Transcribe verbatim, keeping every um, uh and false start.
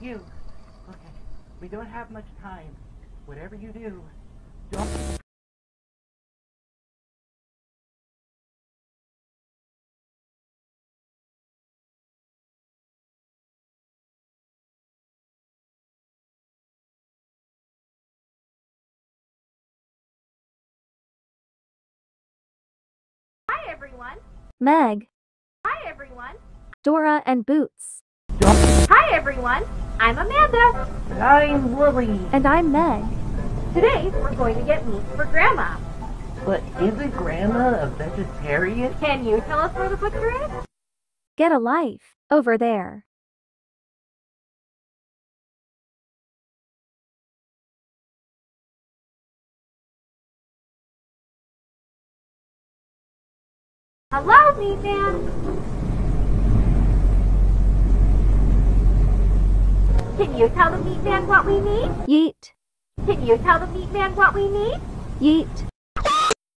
You. Okay. We don't have much time. Whatever you do, don't... Hi everyone. Meg, Hi everyone. Dora, and Boots. Don't... Hi everyone. I'm Amanda. And I'm Lily. And I'm Meg. Today we're going to get meat for Grandma. But isn't Grandma a vegetarian? Can you tell us where the butcher is? Get a life. Over there. Hello, meat man. Can you tell the meat man what we need? Yeet. Can you tell the meat man what we need? Yeet.